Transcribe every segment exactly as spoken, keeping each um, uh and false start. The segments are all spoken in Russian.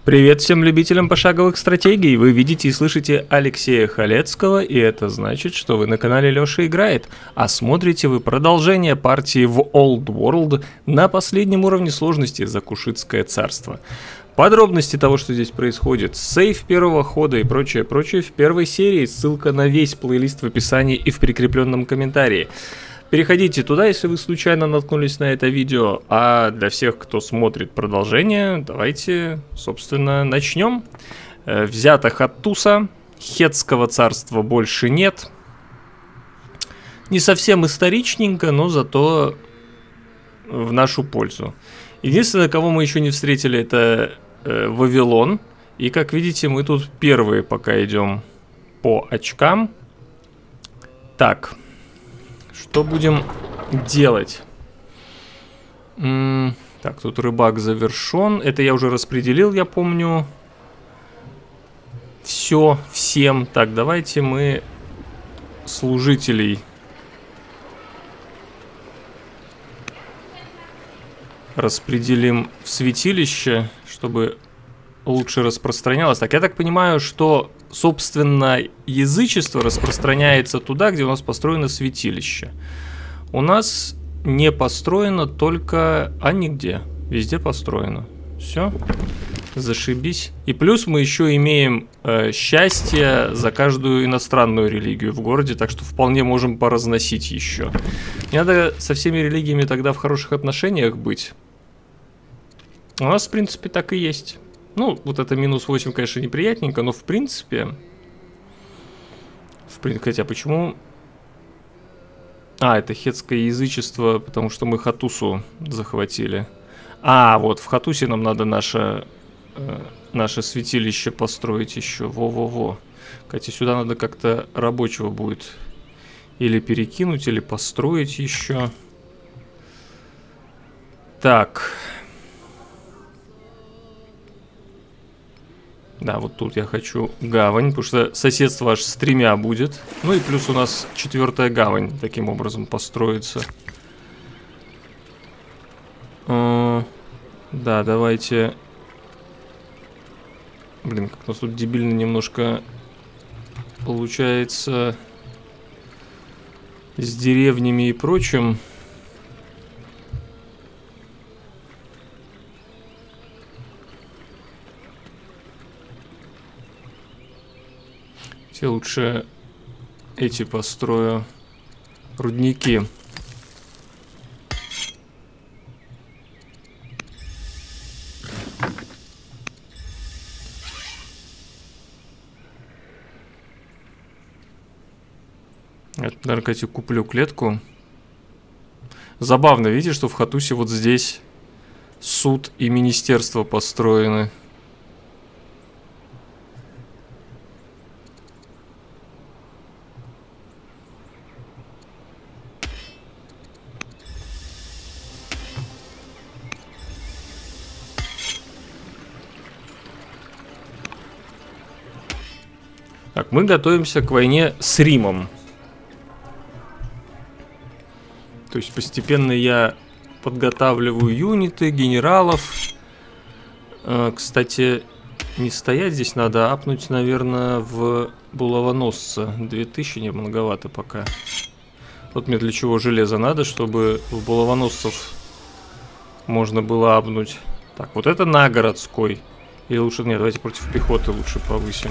Привет всем любителям пошаговых стратегий. Вы видите и слышите Алексея Халецкого, и это значит, что вы на канале Лёша Играет, а смотрите вы продолжение партии в Old World на последнем уровне сложности за Кушитское царство. Подробности того, что здесь происходит, сейф первого хода и прочее, прочее в первой серии. Ссылка на весь плейлист в описании и в прикрепленном комментарии. Переходите туда, если вы случайно наткнулись на это видео. А для всех, кто смотрит продолжение, давайте, собственно, начнем. Э, взято Хаттуса, Хетского царства больше нет. Не совсем историчненько, но зато в нашу пользу. Единственное, кого мы еще не встретили, это э, Вавилон. И, как видите, мы тут первые пока идем по очкам. Так. Что будем делать? М-м, так, тут рыбак завершен. Это я уже распределил, я помню. Все, всем. Так, давайте мы служителей распределим в святилище, чтобы лучше распространялось. Так, я так понимаю, что, собственно, язычество распространяется туда, где у нас построено святилище. У нас не построено только... А нигде. Везде построено. Все. Зашибись. И плюс мы еще имеем э, счастье за каждую иностранную религию в городе, так что вполне можем поразносить еще. Не надо со всеми религиями тогда в хороших отношениях быть. У нас, в принципе, так и есть. Ну, вот это минус восемь, конечно, неприятненько, но в принципе... В принципе, хотя почему... А, это хетское язычество, потому что мы Хаттусу захватили. А, вот, в Хаттусе нам надо наше, э, наше святилище построить еще. Во-во-во. Кстати, сюда надо как-то рабочего будет или перекинуть, или построить еще. Так... Да, вот тут я хочу гавань, потому что соседство аж с тремя будет. Ну и плюс у нас четвертая гавань таким образом построится. Э, да, давайте... Блин, как у нас тут дебильно немножко получается с деревнями и прочим. Я лучше эти построю рудники. Я, наверное, кстати, куплю клетку. Забавно, видите, что в Хаттусе вот здесь суд и министерство построены. Так, мы готовимся к войне с Римом. То есть постепенно я подготавливаю юниты, генералов. Э, кстати, не стоять здесь надо, а апнуть, наверное, в булавоносца. две тысячи не многовато пока. Вот мне для чего железо надо, чтобы в булавоносцев можно было апнуть. Так, вот это на городской. Или лучше, нет, давайте против пехоты лучше повысим.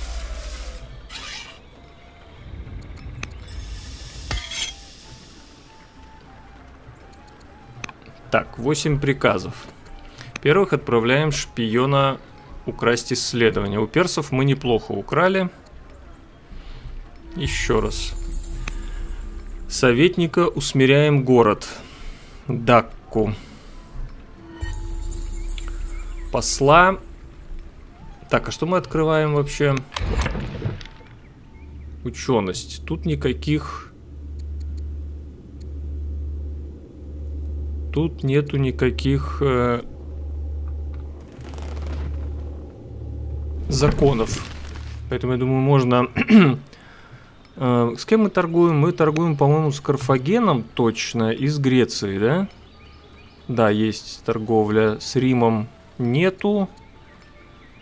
Так, восемь приказов. Первых отправляем шпиона украсть исследования. У персов мы неплохо украли. Еще раз. Советника усмиряем город. Дакку. Посла. Так, а что мы открываем вообще? Ученость. Тут никаких... Тут нету никаких э, законов. Поэтому, я думаю, можно... э, с кем мы торгуем? Мы торгуем, по-моему, с Карфагеном точно и с Грецией, да? Да, есть торговля. С Римом нету.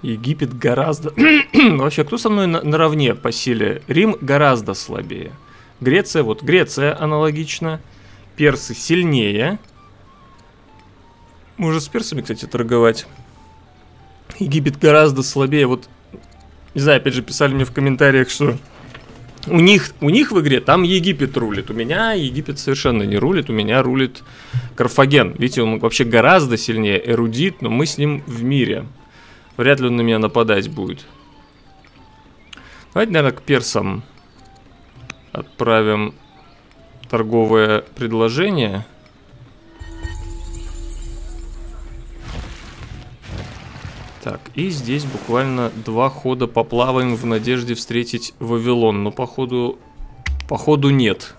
Египет гораздо... Вообще, кто со мной на- наравне по силе? Рим гораздо слабее. Греция, вот Греция аналогично. Персы сильнее. Можно с персами, кстати, торговать. Египет гораздо слабее. Вот, не знаю, опять же, писали мне в комментариях, что у них, у них в игре там Египет рулит. У меня Египет совершенно не рулит. У меня рулит Карфаген. Видите, он вообще гораздо сильнее эрудит, но мы с ним в мире. Вряд ли он на меня нападать будет. Давайте, наверное, к персам отправим торговое предложение. Так, и здесь буквально два хода поплаваем в надежде встретить Вавилон. Но походу, походу нет.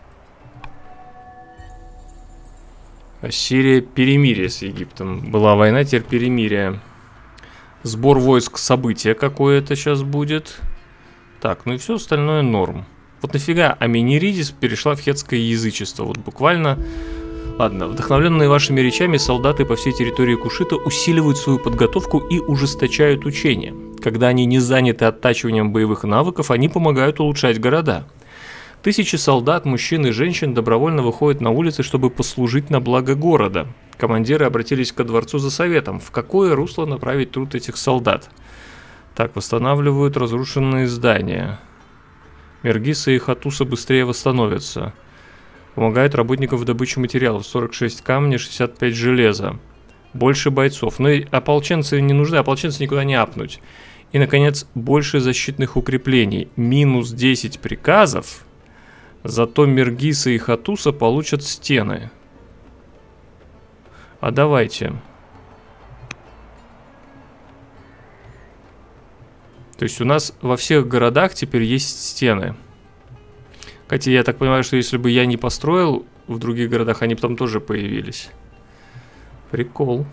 Ассирия, перемирие с Египтом. Была война, теперь перемирие. Сбор войск, событие какое-то сейчас будет. Так, ну и все остальное норм. Вот нафига Амениридис перешла в хетское язычество? Вот буквально... Ладно, вдохновленные вашими речами, солдаты по всей территории Кушита усиливают свою подготовку и ужесточают учения. Когда они не заняты оттачиванием боевых навыков, они помогают улучшать города. Тысячи солдат, мужчин и женщин добровольно выходят на улицы, чтобы послужить на благо города. Командиры обратились ко дворцу за советом, в какое русло направить труд этих солдат. Так, восстанавливают разрушенные здания. Мергиса и Хатуса быстрее восстановятся. Помогают работникам в добыче материалов. сорок шесть камня, шестьдесят пять железа. Больше бойцов. Но и ополченцы не нужны, ополченцы никуда не апнуть. И, наконец, больше защитных укреплений. Минус десять приказов. Зато Мергиса и Хатуса получат стены. А давайте. То есть у нас во всех городах теперь есть стены. Хотя я так понимаю, что если бы я не построил в других городах, они бы там тоже появились. Прикол.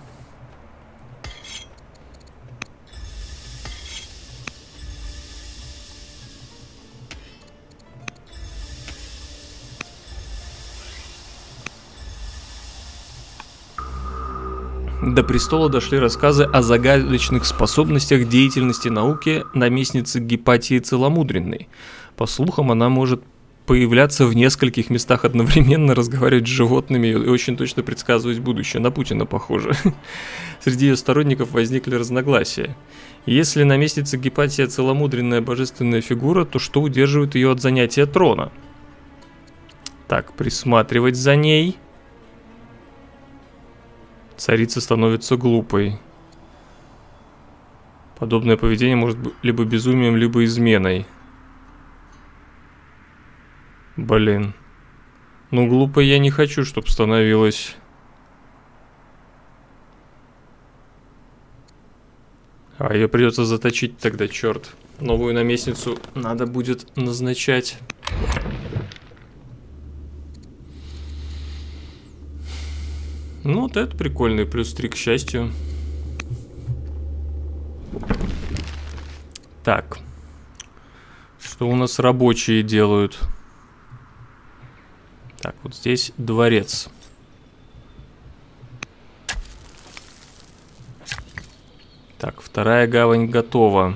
До престола дошли рассказы о загадочных способностях деятельности науки наместницы Гипатии Целомудренной. По слухам, она может появляться в нескольких местах одновременно, разговаривать с животными и очень точно предсказывать будущее. На Путина похоже. Среди ее сторонников возникли разногласия. Если наместница Гипатия Целомудренная божественная фигура, то что удерживает ее от занятия трона? Так, присматривать за ней. Царица становится глупой. Подобное поведение может быть либо безумием, либо изменой. Блин. Ну, глупой я не хочу, чтобы становилась. А ее придется заточить тогда, черт. Новую наместницу надо будет назначать. Ну, вот это прикольный, плюс три к счастью. Так. Что у нас рабочие делают? Так, вот здесь дворец. Так, вторая гавань готова.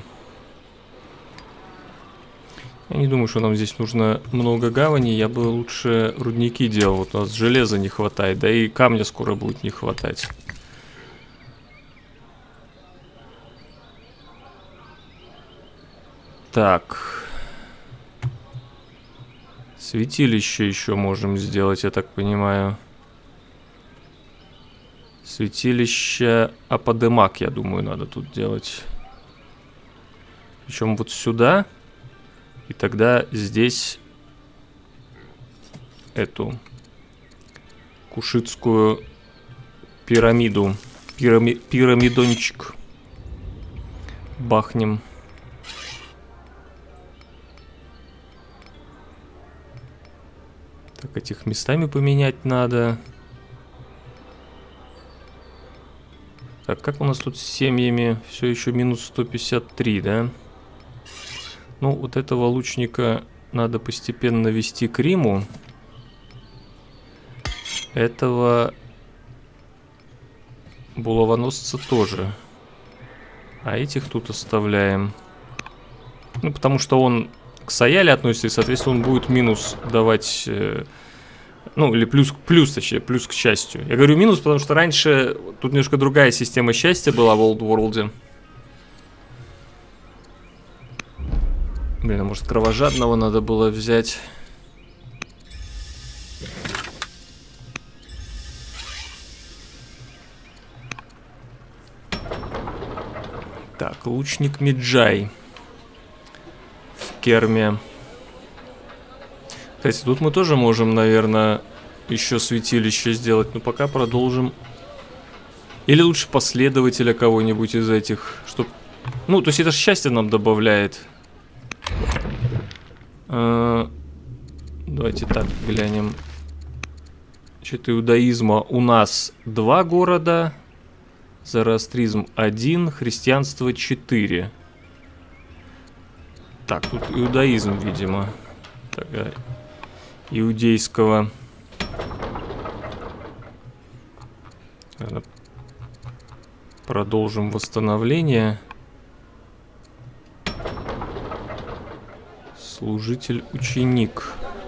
Я не думаю, что нам здесь нужно много гаваней. Я бы лучше рудники делал. Вот у нас железа не хватает, да и камня скоро будет не хватать. Так. Святилище еще можем сделать, я так понимаю. Святилище Ападемак, я думаю, надо тут делать. Причем вот сюда. И тогда здесь эту кушитскую пирамиду. Пирами, пирамидончик. Бахнем. Так, этих местами поменять надо. Так, как у нас тут с семьями? Все еще минус сто пятьдесят три, да? Ну, вот этого лучника надо постепенно вести к Риму. Этого булавоносца тоже. А этих тут оставляем. Ну, потому что он к Саяле относится, и, соответственно, он будет минус давать... Э, ну, или плюс, плюс, точнее, плюс к счастью. Я говорю минус, потому что раньше тут немножко другая система счастья была в Old World. Блин, а может, кровожадного надо было взять? Так, лучник Меджай в Керме. Кстати, тут мы тоже можем, наверное, еще святилище сделать, но пока продолжим. Или лучше последователя кого-нибудь из этих, чтоб... Ну, то есть это счастье нам добавляет. А... Давайте так глянем. Значит, иудаизма у нас два города. Зороастризм один, христианство четыре. Так, тут иудаизм, видимо. Такая, иудейского. Продолжим восстановление. Служитель-ученик.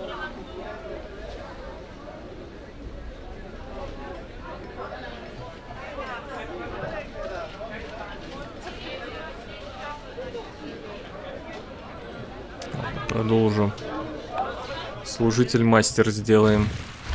Продолжу. Служитель-мастер сделаем.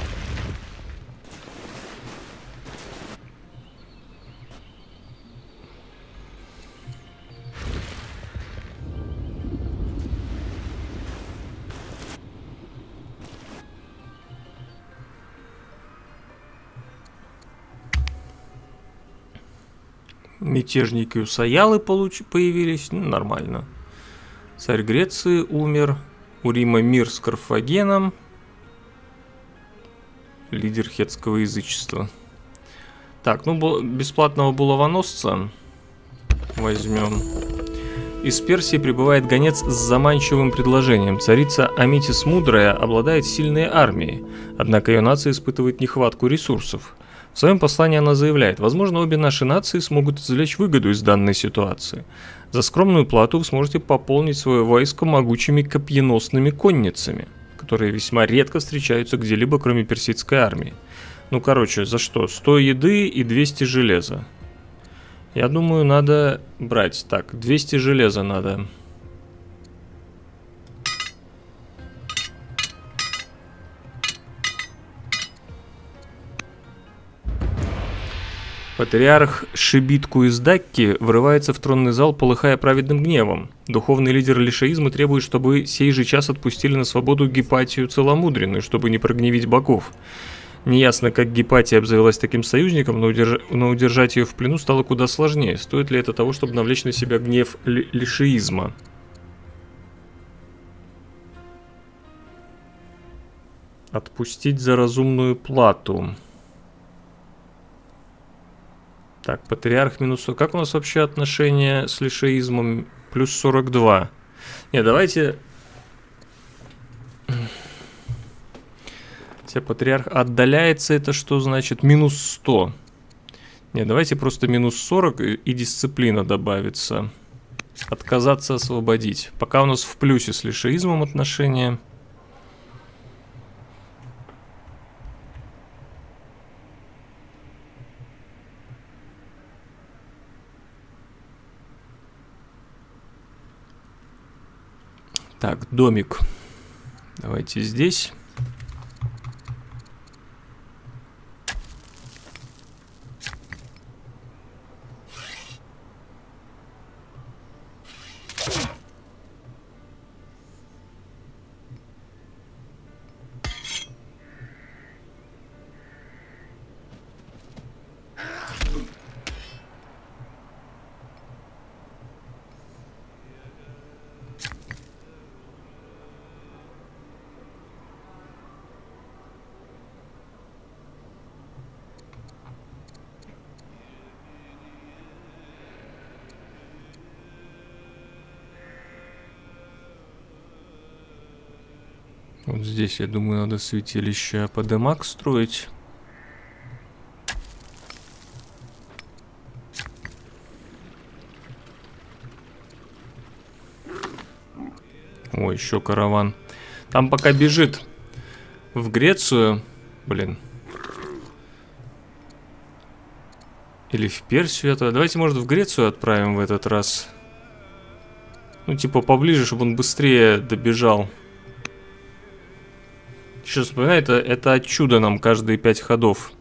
Мятежники у Саялы получ... появились. Ну, нормально. Царь Греции умер. У Рима мир с Карфагеном. Лидер хетского язычества. Так, ну, бесплатного булавоносца возьмем. Из Персии прибывает гонец с заманчивым предложением. Царица Амитис Мудрая обладает сильной армией, однако ее нация испытывает нехватку ресурсов. В своем послании она заявляет: возможно, обе наши нации смогут извлечь выгоду из данной ситуации. За скромную плату вы сможете пополнить свое войско могучими копьеносными конницами, которые весьма редко встречаются где-либо, кроме персидской армии. Ну, короче, за что? сто еды и двести железа. Я думаю, надо брать. Так, двести железа надо. Патриарх Шибитку из Дакки врывается в тронный зал, полыхая праведным гневом. Духовный лидер лишаизма требует, чтобы сей же час отпустили на свободу Гипатию Целомудренную, чтобы не прогневить богов. Неясно, как Гипатия обзавелась таким союзником, но, удерж... но удержать ее в плену стало куда сложнее. Стоит ли это того, чтобы навлечь на себя гнев ли... лишаизма? Отпустить за разумную плату. Так, патриарх минус... Как у нас вообще отношения с лишаизмом? Плюс сорок два. Не, давайте... Хотя патриарх отдаляется, это что значит? Минус сто. Не, давайте просто минус сорок и дисциплина добавится. Отказаться, освободить. Пока у нас в плюсе с лишаизмом отношения. Так, домик. Давайте здесь. Вот здесь, я думаю, надо святилище Аподемак строить. О, еще караван. Там пока бежит в Грецию. Блин. Или в Персию это. Давайте, может, в Грецию отправим в этот раз. Ну, типа, поближе, чтобы он быстрее добежал. Сейчас вспоминаю, это, это от чуда нам каждые пять ходов.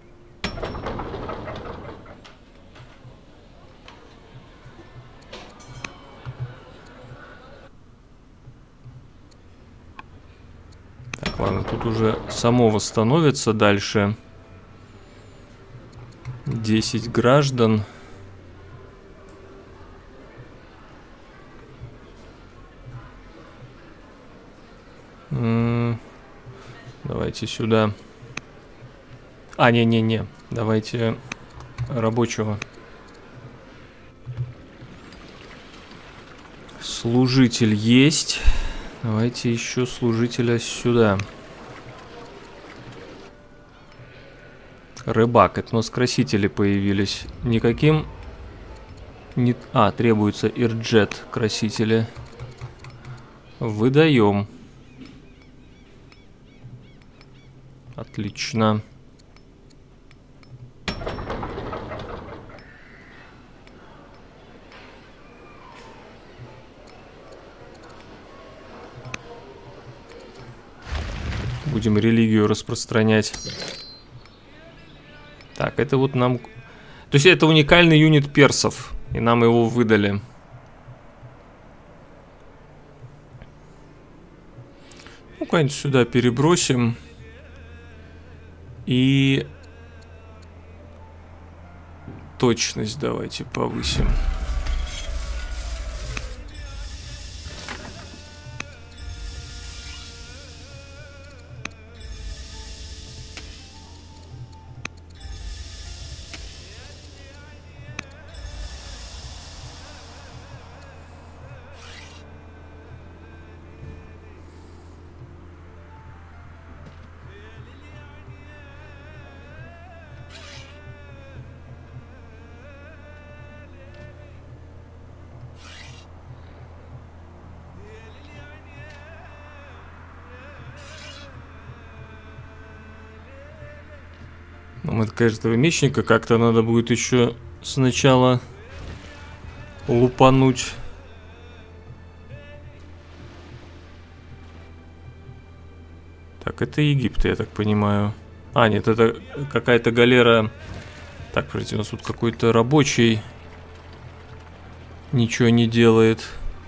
Так, ладно, тут уже само восстановится дальше. десять граждан. М-м, давайте сюда. А, не-не-не. Давайте рабочего. Служитель есть. Давайте еще служителя сюда. Рыбак. Это у нас красители появились. Никаким... Не... А, требуется ирджет красители. Выдаем. Отлично. Будем религию распространять. Так, это вот нам... То есть это уникальный юнит персов. И нам его выдали. Ну, куда-нибудь сюда перебросим. И... точность давайте повысим. Нам это, конечно, этого мечника как-то надо будет еще сначала лупануть. Так, это Египет, я так понимаю. А, нет, это какая-то галера. Так, подождите, у нас тут какой-то рабочий ничего не делает.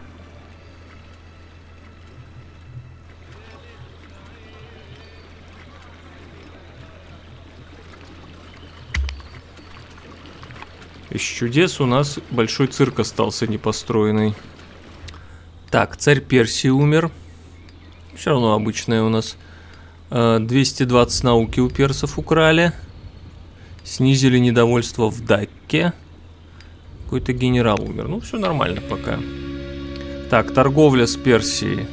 Из чудес у нас большой цирк остался непостроенный. Так, царь Персии умер. Все равно обычная у нас. двести двадцать науки у персов украли. Снизили недовольство в Дакке. Какой-то генерал умер. Ну, все нормально пока. Так, торговля с Персией.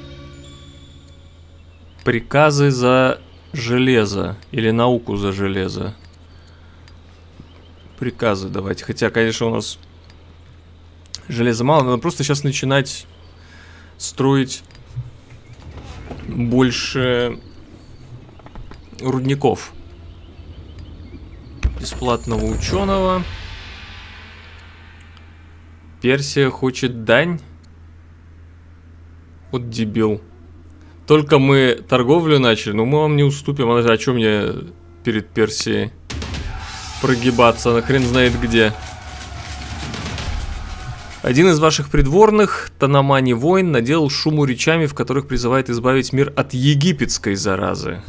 Приказы за железо. Или науку за железо. Приказы давайте. Хотя, конечно, у нас железа мало. Надо просто сейчас начинать строить больше рудников. Бесплатного ученого. Персия хочет дань. Вот дебил. Только мы торговлю начали, но мы вам не уступим. А о чем мне перед Персией прогибаться, на хрен знает где. Один из ваших придворных, Танамани воин, наделал шуму речами, в которых призывает избавить мир от египетской заразы.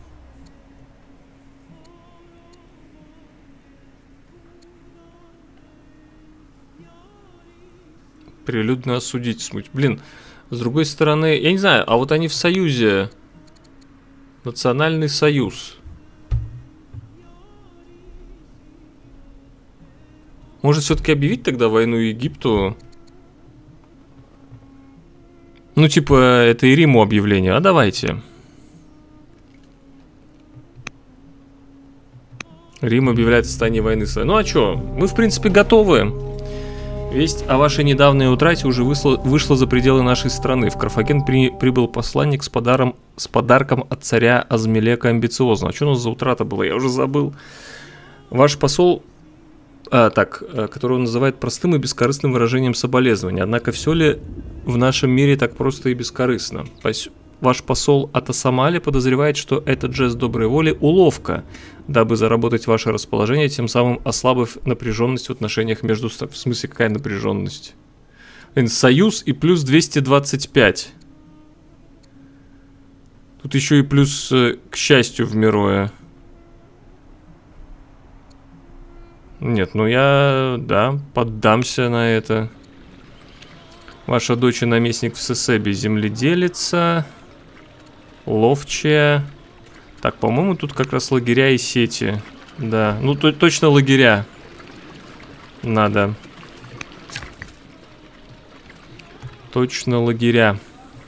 Прилюдно осудить, смуть. Блин, с другой стороны, я не знаю, а вот они в союзе. Национальный союз. Может, все-таки объявить тогда войну Египту? Ну, типа, это и Риму объявление. А давайте. Рим объявляет состояние войны. Ну, а что? Мы, в принципе, готовы. Весть о вашей недавней утрате уже вышла, вышла за пределы нашей страны. В Карфаген при, прибыл посланник с, подаром, с подарком от царя Азмелека Амбициозного. А что у нас за утрата была? Я уже забыл. Ваш посол, а, так, который он называет простым и бескорыстным выражением соболезнования. Однако все ли в нашем мире так просто и бескорыстно? Пос... Ваш посол Атасамали подозревает, что этот жест доброй воли – уловка, дабы заработать ваше расположение, тем самым ослабив напряженность в отношениях между... В смысле, какая напряженность? Союз и плюс двести двадцать пять. Тут еще и плюс, к счастью, в Мироя. Нет, ну я, да, поддамся на это. Ваша дочь и наместник в Сесебе земледелица. Ловчая. Так, по-моему, тут как раз лагеря и сети. Да, ну то, точно лагеря. Надо. Точно лагеря.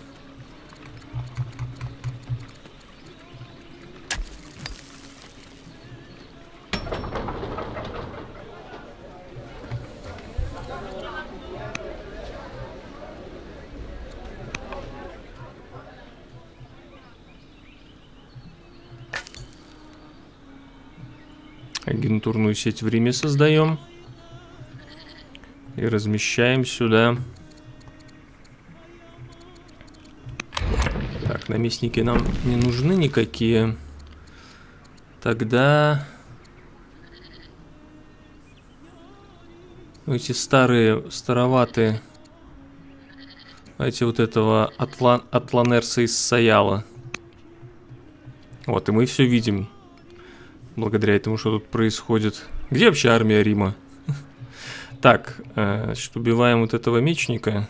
Агентурную сеть в Риме создаем. И размещаем сюда. Так, наместники нам не нужны никакие. Тогда... Эти старые, староватые. Давайте вот этого Атлан... Атланерса из Саяла. Вот, и мы все видим. Благодаря этому, что тут происходит. Где вообще армия Рима? Так, значит, убиваем вот этого мечника.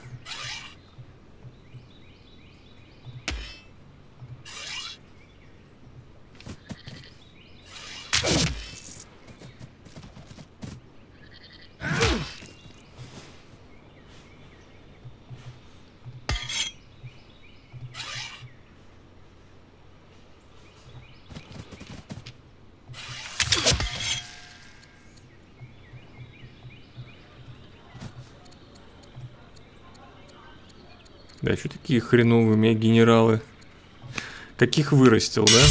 Да, что такие хреновые у меня генералы? Каких вырастил, да?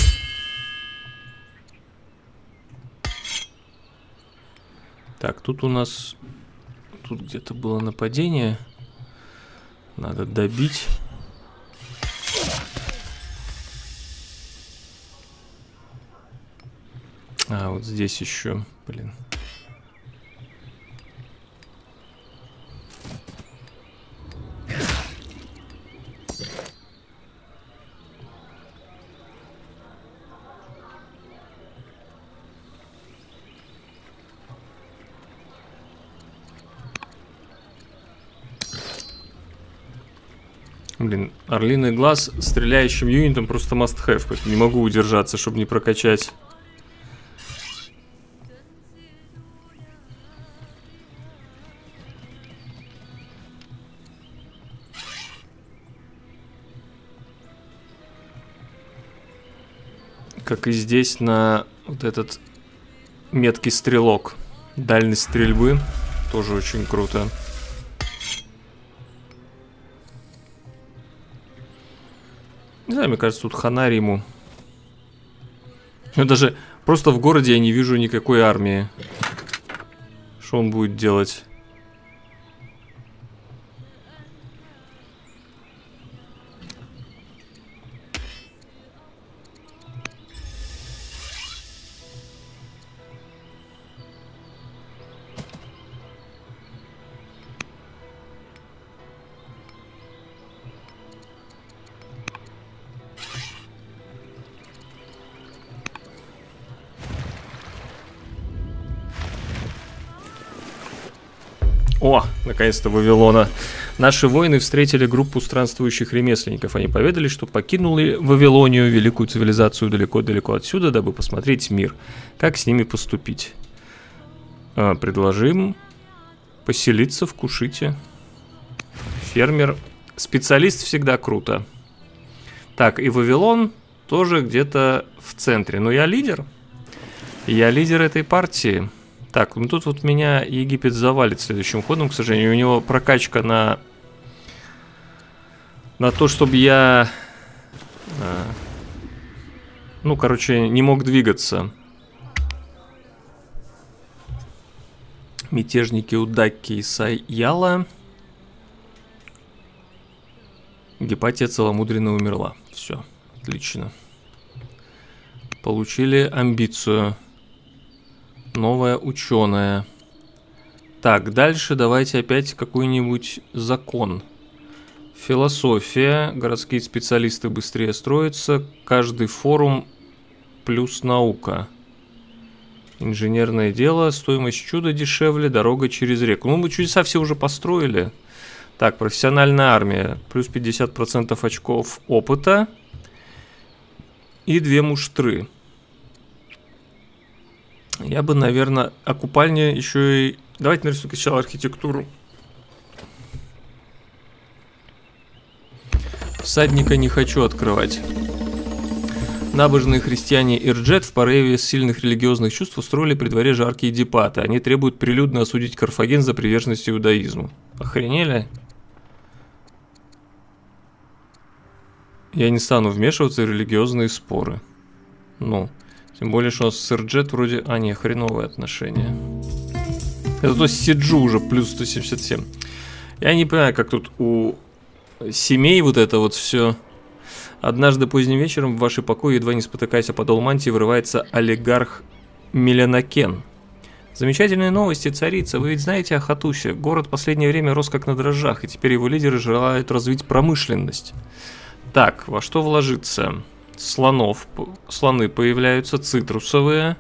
Так, тут у нас... Тут где-то было нападение. Надо добить. А, вот здесь еще, блин. Блин, орлиный глаз стреляющим юнитом просто must have. Не могу удержаться, чтобы не прокачать. Как и здесь на вот этот меткий стрелок. Дальность стрельбы тоже очень круто. Не знаю, мне кажется, тут хана Риму. Но даже просто в городе я не вижу никакой армии. Что он будет делать? О, наконец-то Вавилона. Наши воины встретили группу странствующих ремесленников. Они поведали, что покинули Вавилонию, великую цивилизацию, далеко-далеко отсюда, дабы посмотреть мир. Как с ними поступить? А, предложим поселиться в Кушите. Фермер. Специалист всегда круто. Так, и Вавилон тоже где-то в центре. Но я лидер. Я лидер этой партии. Так, ну тут вот меня Египет завалит следующим ходом, к сожалению. У него прокачка на... На то, чтобы я... А, ну, короче, не мог двигаться. Мятежники Удаки и Сайяла. Гепатия целомудренно умерла. Все, отлично. Получили амбицию. Новая ученая. Так, дальше давайте опять какой-нибудь закон. Философия. Городские специалисты быстрее строятся. Каждый форум плюс наука. Инженерное дело. Стоимость чуда дешевле. Дорога через реку. Ну, мы чудеса все уже построили. Так, профессиональная армия. Плюс пятьдесят процентов очков опыта. И две муштры. Я бы, наверное, а купальня еще и... Давайте нарисуем сначала архитектуру. Всадника не хочу открывать. Набожные христиане Ирджет в порыве сильных религиозных чувств устроили при дворе жаркие дебаты. Они требуют прилюдно осудить Карфаген за приверженность иудаизму. Охренели? Я не стану вмешиваться в религиозные споры. Ну, тем более, что у нас с Ирджет вроде... А, не, хреновые отношения. Это то Сиджу уже плюс сто семьдесят семь. Я не понимаю, как тут у семей вот это вот все... Однажды поздним вечером в вашей покои, едва не спотыкаясь о подол мантии, вырывается олигарх Меленакен. Замечательные новости, царица. Вы ведь знаете о Хатусе. Город в последнее время рос как на дрожжах, и теперь его лидеры желают развить промышленность. Так, во что вложиться? Слонов. Слоны появляются, цитрусовые.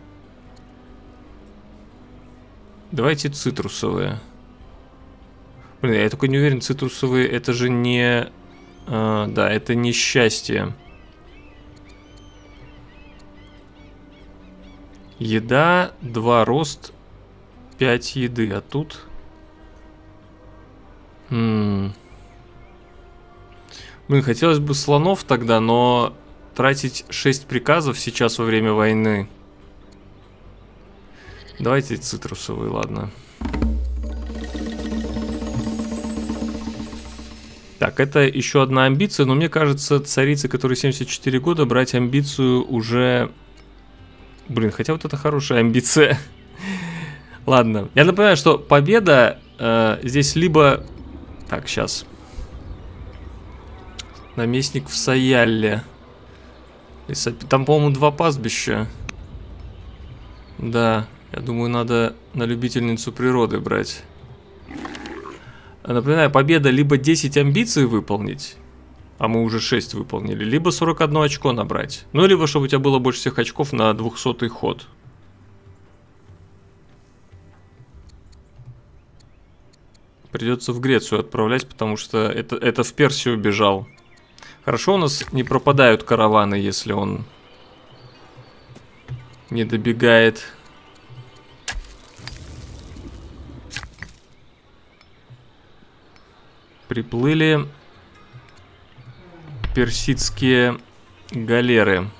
Давайте цитрусовые. Блин, я только не уверен, цитрусовые это же не... А, да, это не счастье. Еда, два рост, пять еды. А тут... М-м. Блин, хотелось бы слонов тогда, но тратить шесть приказов сейчас во время войны. Давайте цитрусовые, ладно. Так, это еще одна амбиция, но мне кажется, царице, которой семьдесят четыре года, брать амбицию уже... Блин, хотя вот это хорошая амбиция. Ладно, я напоминаю, что победа э, здесь либо... Так, сейчас. Наместник в Саялле. Там, по-моему, два пастбища. Да, я думаю, надо на любительницу природы брать. Напоминаю, победа либо десять амбиций выполнить, а мы уже шесть выполнили, либо сорок одно очко набрать. Ну, либо чтобы у тебя было больше всех очков на двухсотый ход. Придется в Грецию отправлять, потому что это, это в Персию бежал. Хорошо, у нас не пропадают караваны, если он не добегает. Приплыли персидские галеры.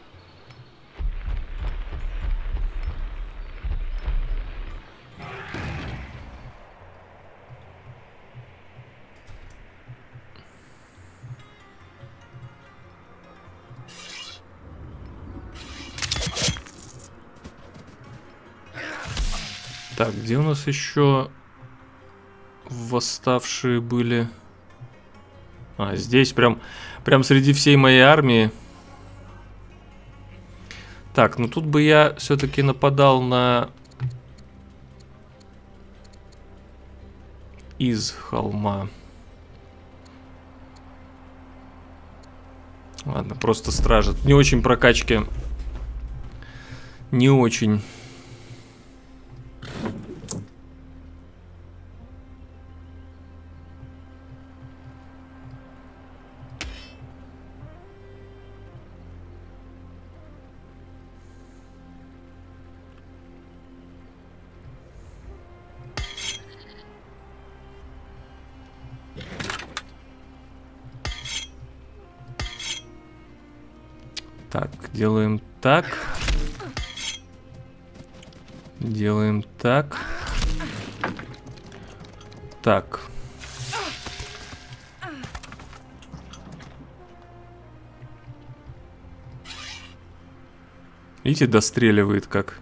Так, где у нас еще восставшие были? А, здесь прям, прям среди всей моей армии. Так, ну тут бы я все-таки нападал на... Из холма. Ладно, просто стража. Не очень прокачки. Не очень. Так, делаем так. Делаем так. Так. Видите, достреливает как.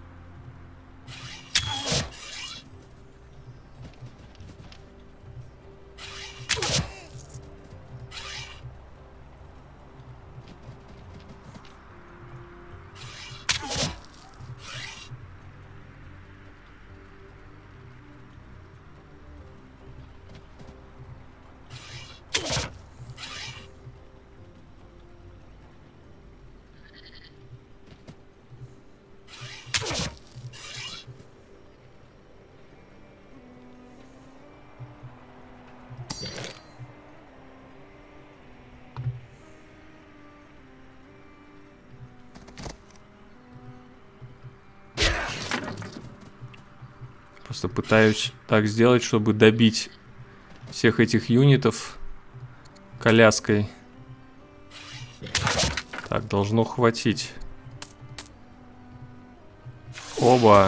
Просто пытаюсь так сделать, чтобы добить всех этих юнитов коляской. Так, должно хватить. Оба.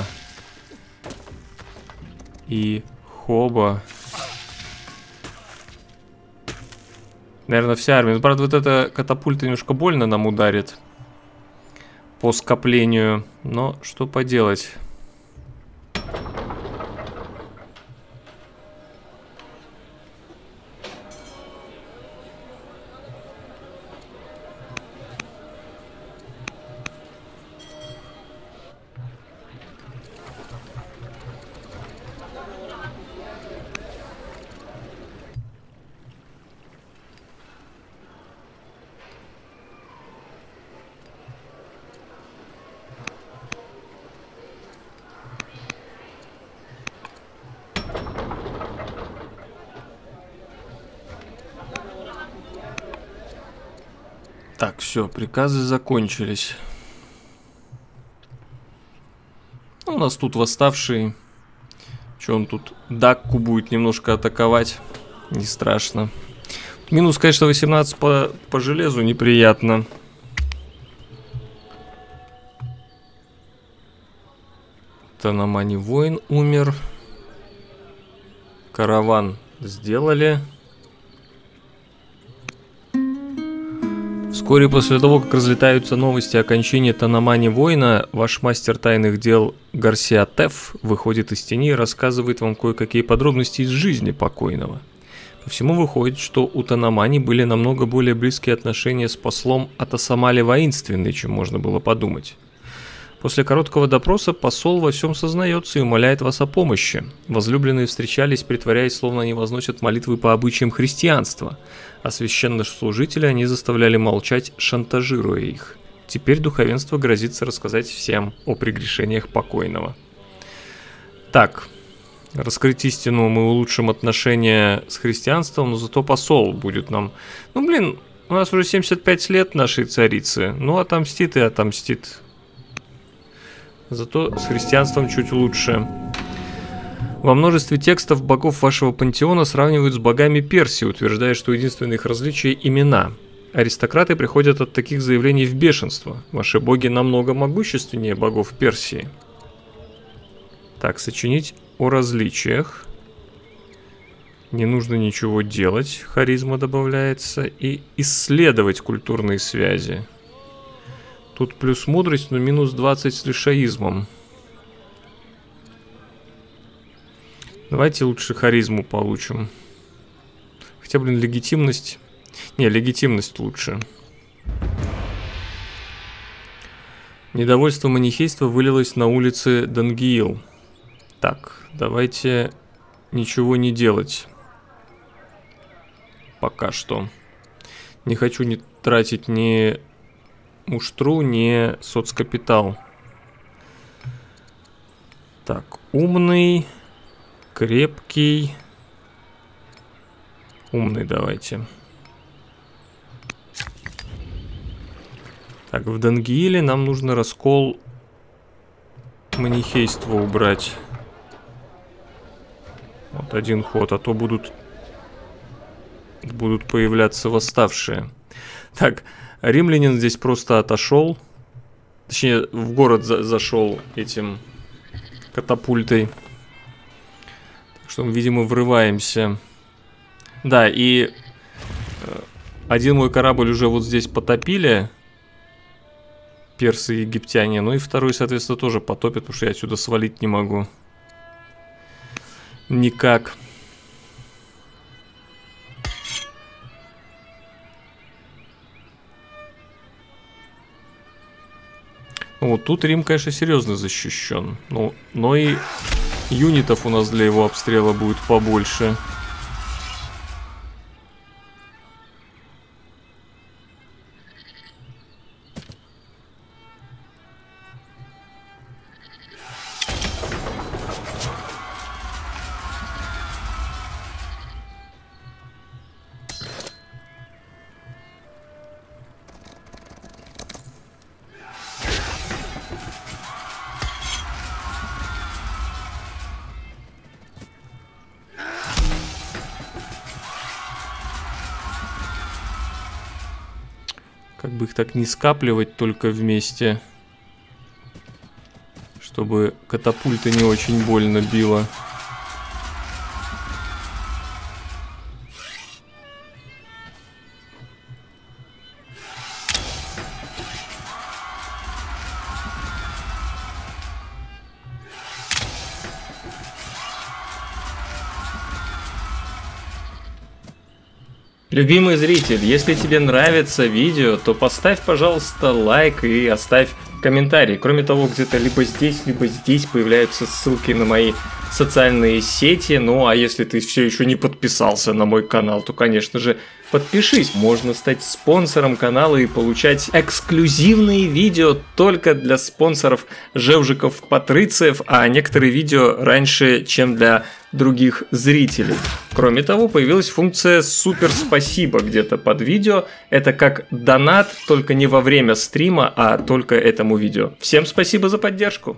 И хоба. Наверное, вся армия. Ну, правда, вот эта катапульта немножко больно нам ударит по скоплению. Но что поделать? Так, все, приказы закончились. У нас тут восставший. Че он тут? Дакку будет немножко атаковать. Не страшно. Минус, конечно, восемнадцать по, по железу неприятно. Танамани воин умер. Караван сделали. Вскоре после того, как разлетаются новости о кончине Танамани воина, ваш мастер тайных дел Гарсиа Теф выходит из тени и рассказывает вам кое-какие подробности из жизни покойного. По всему выходит, что у Танамани были намного более близкие отношения с послом Атасамали Воинственный, чем можно было подумать. После короткого допроса посол во всем сознается и умоляет вас о помощи. Возлюбленные встречались, притворяясь, словно они возносят молитвы по обычаям христианства, а священнослужители они заставляли молчать, шантажируя их. Теперь духовенство грозится рассказать всем о прегрешениях покойного. Так, раскрыть истину мы улучшим отношения с христианством, но зато посол будет нам... Ну, блин, у нас уже семьдесят пять лет нашей царицы, ну, отомстит и отомстит. Зато с христианством чуть лучше. Во множестве текстов богов вашего пантеона сравнивают с богами Персии, утверждая, что единственное их различие – имена. Аристократы приходят от таких заявлений в бешенство. Ваши боги намного могущественнее богов Персии. Так, сочинить о различиях. Не нужно ничего делать, харизма добавляется. И исследовать культурные связи. Тут плюс мудрость, но минус двадцать с лишаизмом. Давайте лучше харизму получим. Хотя, блин, легитимность... Не, легитимность лучше. Недовольство манихейства вылилось на улице Дангиил. Так, давайте ничего не делать. Пока что. Не хочу не тратить ни... муштру, не соцкапитал. Так, умный, крепкий. Умный давайте. Так, в Дангииле нам нужно раскол манихейства убрать. Вот один ход, а то будут, будут появляться восставшие. Так, римлянин здесь просто отошел. Точнее, в город за зашел этим катапультой. Так что мы, видимо, врываемся. Да, и один мой корабль уже вот здесь потопили. Персы и египтяне. Ну и второй, соответственно, тоже потопят, потому что я отсюда свалить не могу. Никак. Вот тут Рим, конечно, серьезно защищен. Ну, но и юнитов у нас для его обстрела будет побольше. Как бы их так не скапливать только вместе, чтобы катапульта не очень больно била. Любимый зритель, если тебе нравится видео, то поставь, пожалуйста, лайк и оставь комментарий. Кроме того, где-то либо здесь, либо здесь появляются ссылки на мои социальные сети. Ну, а если ты все еще не подписался на мой канал, то, конечно же, подпишись. Можно стать спонсором канала и получать эксклюзивные видео только для спонсоров Жевжиков Патрициев, а некоторые видео раньше, чем для других зрителей. Кроме того, появилась функция «Супер спасибо» где-то под видео. Это как донат, только не во время стрима, а только этому видео. Всем спасибо за поддержку.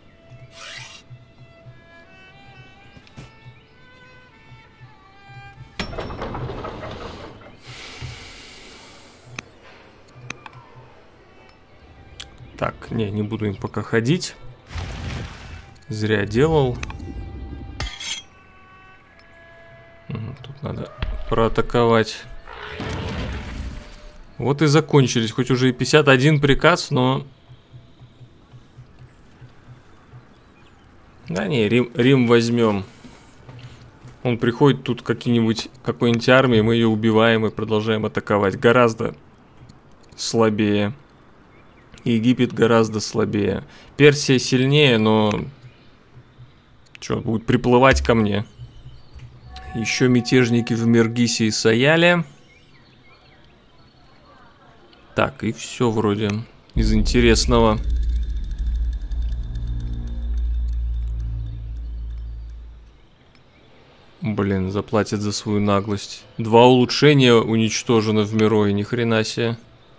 Так, не, не буду им пока ходить. Зря делал. Тут надо проатаковать. Вот и закончились. Хоть уже и пятьдесят один приказ, но... Да не, Рим, Рим возьмем. Он приходит тут какие-нибудь, какой-нибудь армии, мы ее убиваем и продолжаем атаковать. Гораздо слабее. Египет гораздо слабее. Персия сильнее, но... Что, будет приплывать ко мне? Еще мятежники в Мергисе и Саяле. Так, и все вроде из интересного. Блин, заплатят за свою наглость. Два улучшения уничтожено в Мирое, ни хрена себе.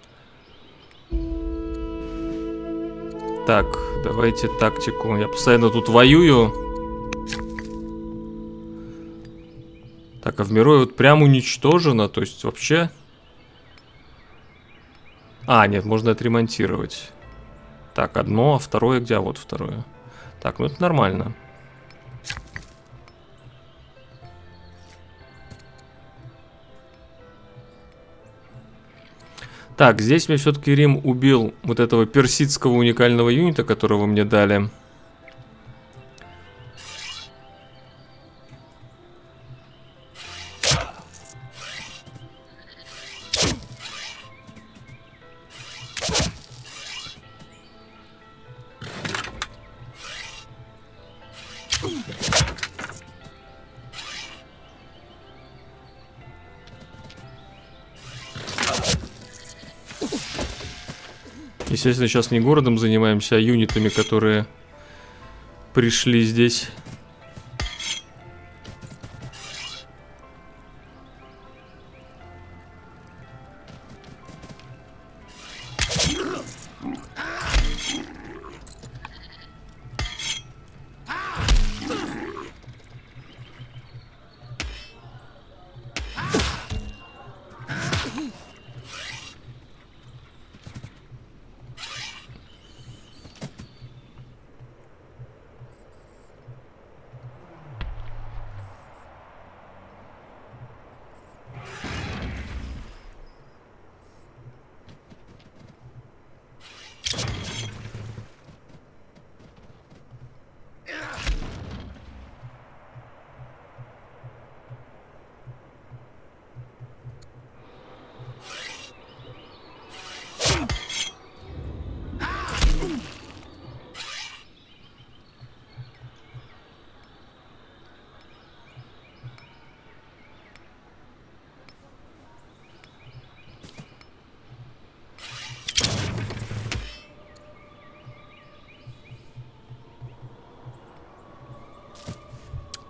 Так, давайте тактику. Я постоянно тут воюю. Так, а в Мирое вот прям уничтожено, то есть вообще... А, нет, можно отремонтировать. Так, одно, а второе где? А вот второе. Так, ну это нормально. Так, здесь мне все-таки Рим убил вот этого персидского уникального юнита, которого мне дали. Естественно, сейчас не городом занимаемся, а юнитами, которые пришли здесь.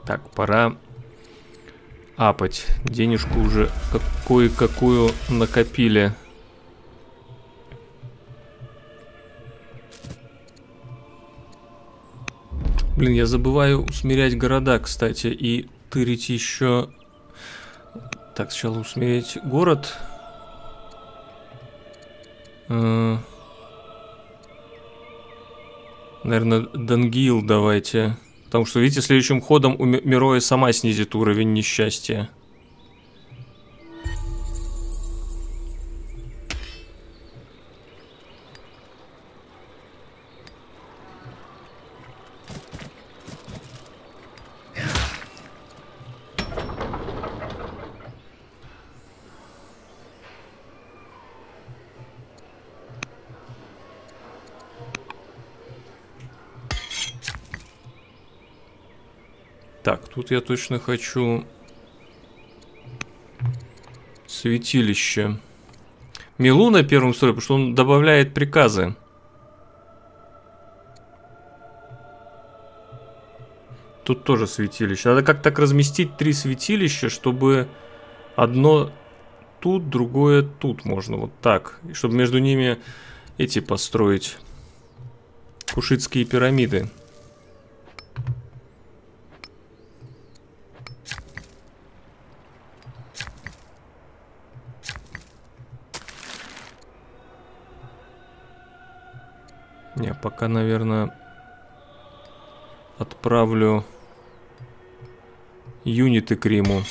Так, пора апать. Денежку уже кое-какую накопили. Блин, я забываю усмирять города, кстати, и тырить еще... Так, сначала усмирять город. Наверное, Дангил давайте. Потому что, видите, следующим ходом у Мироя сама снизит уровень несчастья. Так, тут я точно хочу святилище. Милу на первом слое, потому что он добавляет приказы. Тут тоже святилище. Надо как-то так разместить три святилища, чтобы одно тут, другое тут можно. Вот так. И чтобы между ними эти построить. Кушитские пирамиды. Не, пока, наверное, отправлю юниты к Риму.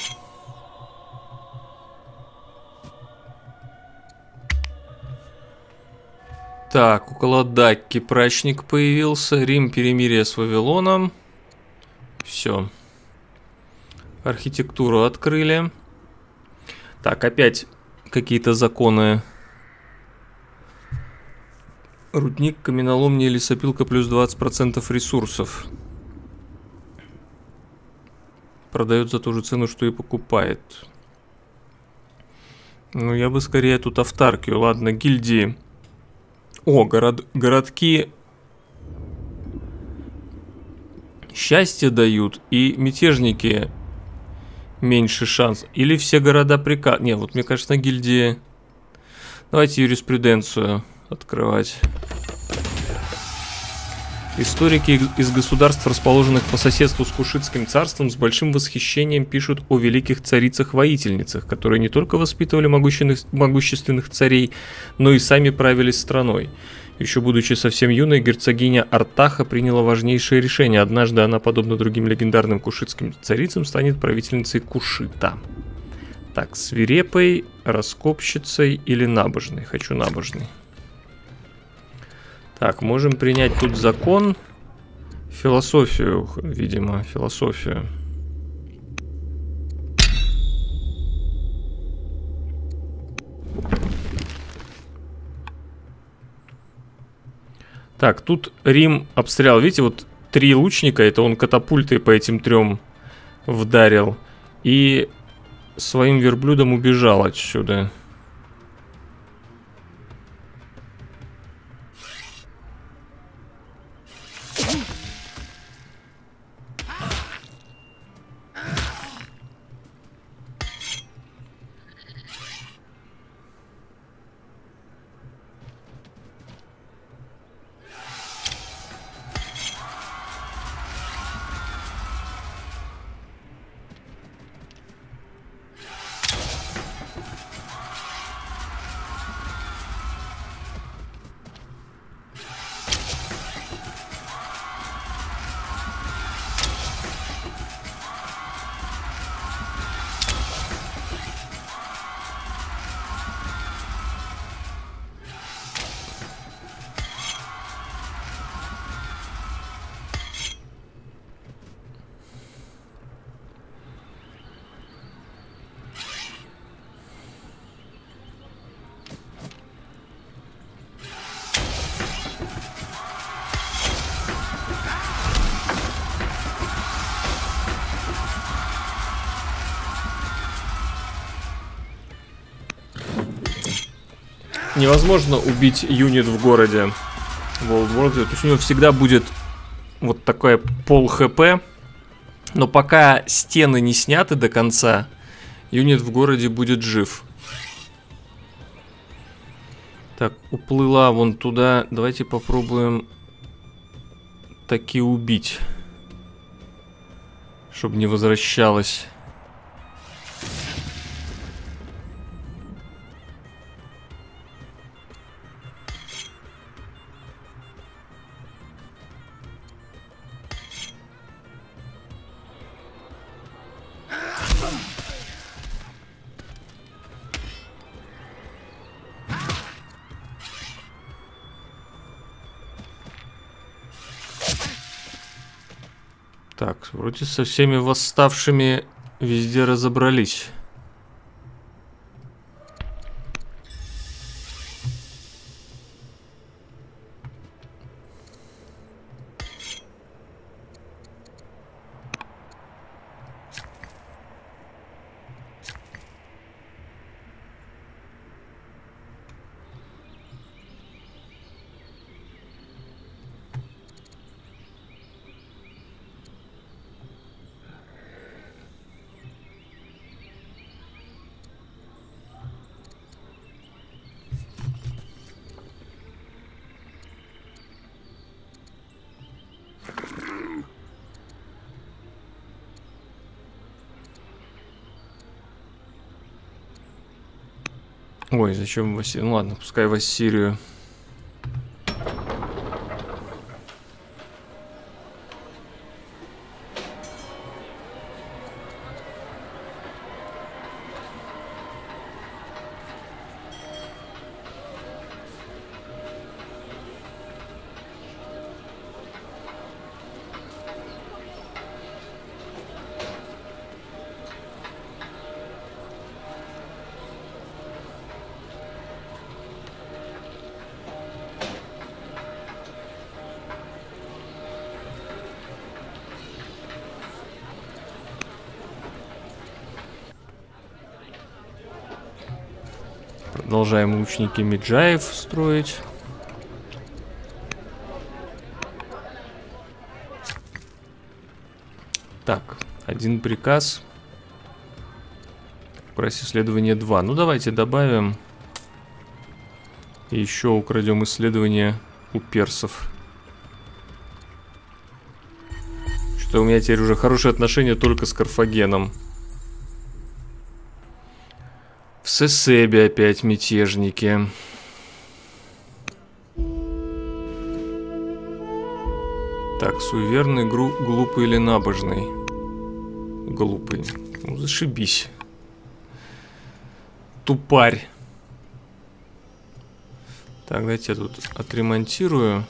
Так, около Дакки прачник появился. Рим, перемирие с Вавилоном. Все. Архитектуру открыли. Так, опять какие-то законы. Рудник, каменоломня, лесопилка плюс двадцать процентов ресурсов. Продает за ту же цену, что и покупает. Ну, я бы скорее тут автаркию. Ладно, гильдии. О, город, городки счастье дают, и мятежники меньше шанс. Или все города приказ... Не, вот мне кажется, на гильдии... Давайте юриспруденцию открывать. Историки из государств, расположенных по соседству с Кушитским царством, с большим восхищением пишут о великих царицах-воительницах, которые не только воспитывали могущественных, могущественных царей, но и сами правили страной. Еще будучи совсем юной, герцогиня Артаха приняла важнейшее решение. Однажды она, подобно другим легендарным кушитским царицам, станет правительницей Кушита. Так, свирепой, раскопщицей или набожной? Хочу набожной. Так, можем принять тут закон. Философию, видимо, философию. Так, тут Рим обстрелял. Видите, вот три лучника, это он катапультой по этим трем вдарил. И своим верблюдом убежал отсюда. Невозможно убить юнит в городе в Old World. То есть у него всегда будет вот такая пол хп. Но пока стены не сняты до конца, юнит в городе будет жив. Так, уплыла вон туда. Давайте попробуем таки убить, чтобы не возвращалась. Так, вроде со всеми восставшими везде разобрались. Ой, зачем в Ассирию? Ну ладно, пускай в Ассирию. Продолжаем лучники Меджаев строить. Так, один приказ. Прайс исследования два. Ну давайте добавим. И еще украдем исследование у персов. Что у меня теперь уже хорошие отношения только с Карфагеном. В Сесебе опять мятежники. Так, суеверный, гру глупый или набожный? Глупый. Ну, зашибись. Тупарь. Так, давайте я тут отремонтирую.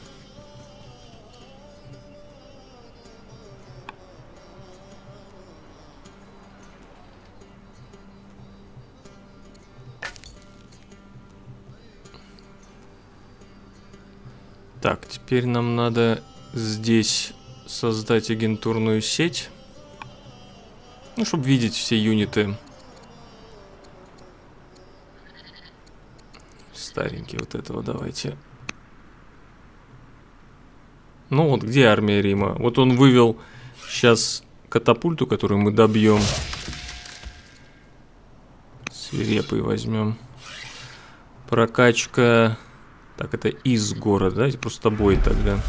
Так, теперь нам надо здесь создать агентурную сеть. Ну, чтобы видеть все юниты. Старенький вот этого давайте. Ну вот, где армия Рима? Вот он вывел сейчас катапульту, которую мы добьем. Свирепый возьмем. Прокачка... Так, это из города, давайте просто бой тогда.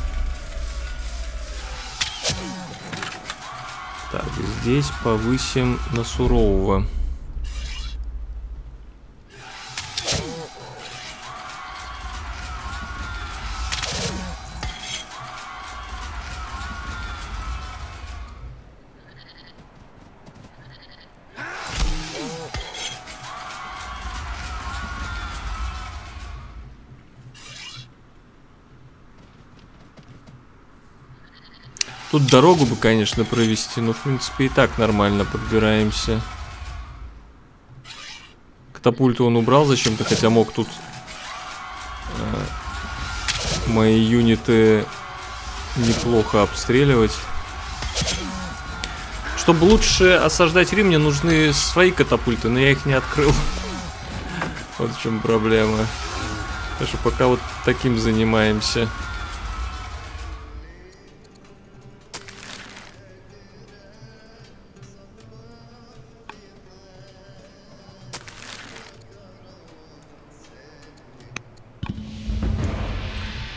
Так, здесь повысим на сурового. Тут дорогу бы, конечно, провести, но, в принципе, и так нормально подбираемся. Катапульту он убрал зачем-то, хотя мог тут э, мои юниты неплохо обстреливать. Чтобы лучше осаждать Рим, мне нужны свои катапульты, но я их не открыл. Вот в чем проблема. Так что пока вот таким занимаемся.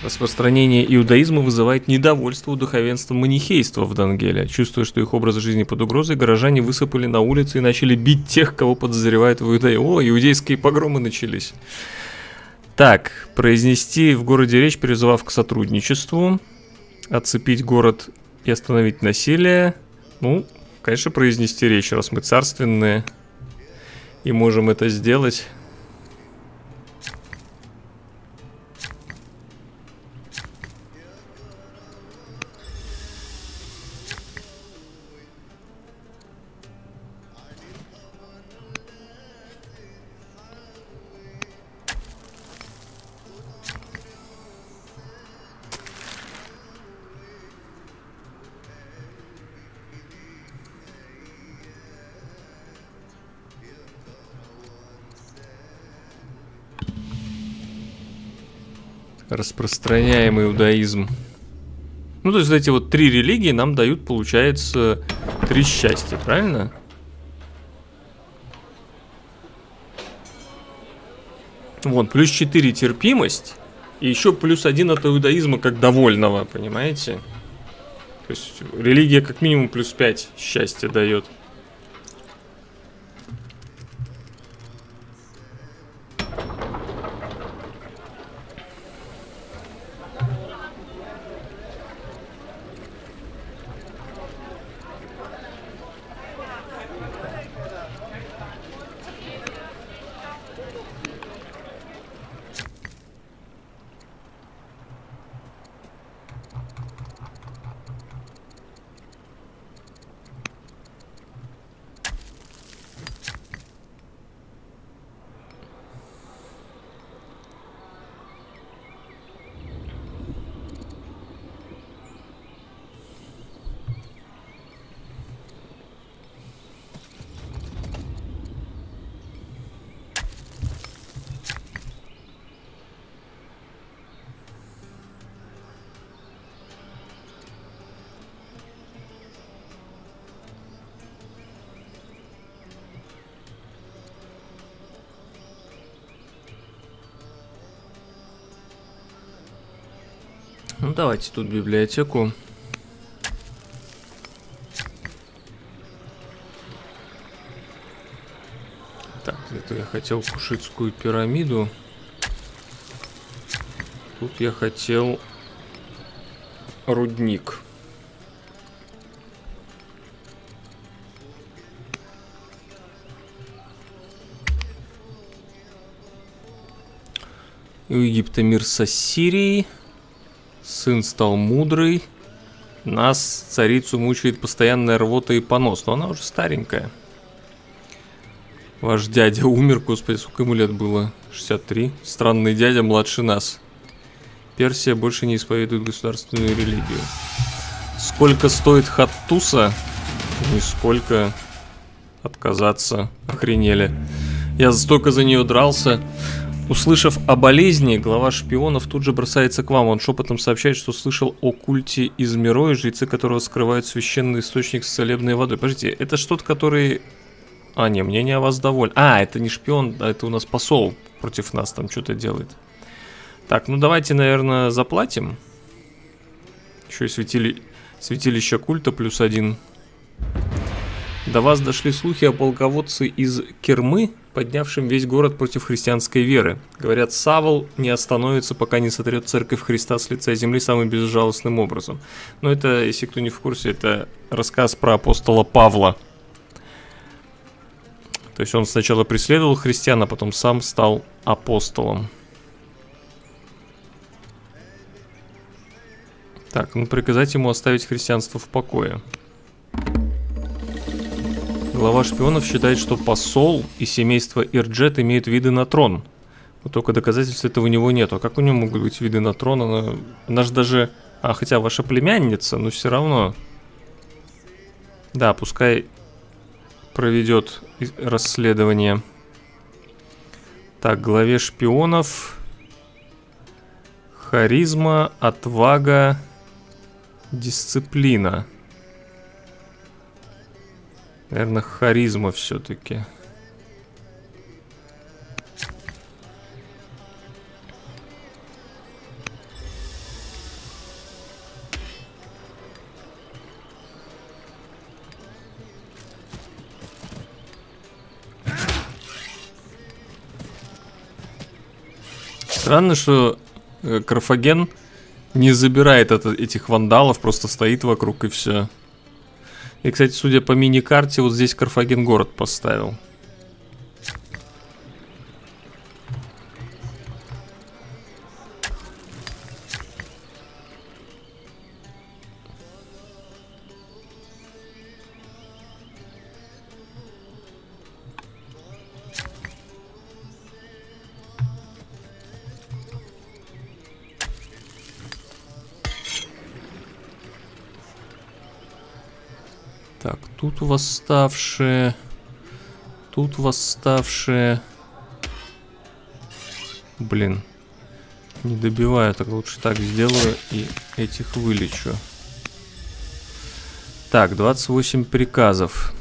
Распространение иудаизма вызывает недовольство у духовенства манихейства в Дангеле. Чувствуя, что их образ жизни под угрозой, горожане высыпали на улицы и начали бить тех, кого подозревают в иудаизме. О, иудейские погромы начались. Так, произнести в городе речь, призывав к сотрудничеству, отцепить город и остановить насилие. Ну, конечно, произнести речь, раз мы царственные и можем это сделать. Распространяем иудаизм. Ну, то есть эти вот три религии нам дают, получается, три счастья, правильно? Вон, плюс четыре терпимость. И еще плюс один от иудаизма как довольного, понимаете? То есть религия как минимум плюс пять счастья дает. Ну, давайте тут библиотеку. Так, это я хотел Кушитскую пирамиду. Тут я хотел рудник. И у Египта мир с Ассирией. Сын стал мудрый. Нас, царицу, мучает постоянная рвота и понос. Но она уже старенькая. Ваш дядя умер, господи, сколько ему лет было? шестьдесят три. Странный дядя младше нас. Персия больше не исповедует государственную религию. Сколько стоит Хаттуса? Нисколько. Отказаться. Охренели. Я столько за нее дрался. Услышав о болезни, глава шпионов тут же бросается к вам. Он шепотом сообщает, что слышал о культе из Мироя, жрецы которого скрывают священный источник с целебной водой. Подождите, это что-то, который... А, не, мнение о вас довольно. А, это не шпион, а это у нас посол против нас там что-то делает. Так, ну давайте, наверное, заплатим. Еще и светили... святилище культа плюс один. До вас дошли слухи о полководце из Кермы, поднявшем весь город против христианской веры. Говорят, Савл не остановится, пока не сотрет церковь Христа с лица земли самым безжалостным образом. Но это, если кто не в курсе, это рассказ про апостола Павла. То есть он сначала преследовал христиан, а потом сам стал апостолом. Так, ну приказать ему оставить христианство в покое. Глава шпионов считает, что посол и семейство Ирджет имеют виды на трон. Но только доказательств этого у него нет. А как у него могут быть виды на трон? Она, она же даже... А, хотя ваша племянница, но все равно... Да, пускай проведет расследование. Так, главе шпионов... Харизма, отвага, дисциплина. Наверное, харизма все-таки. Странно, что Карфаген не забирает это, этих вандалов, просто стоит вокруг и все. И, кстати, судя по мини-карте, вот здесь Карфаген город поставил. Так, тут восставшие. Тут восставшие. Блин. Не добиваю, так лучше так сделаю и этих вылечу. Так, двадцать восемь приказов.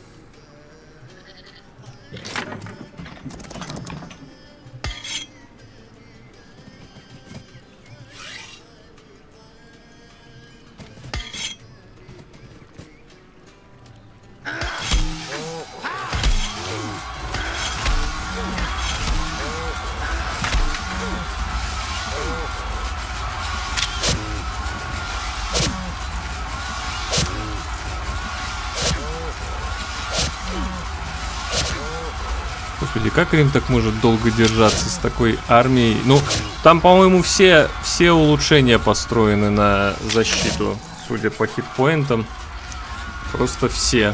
Господи, как Рим так может долго держаться с такой армией? Ну, там, по-моему, все, все улучшения построены на защиту, судя по хитпоинтам. Просто все.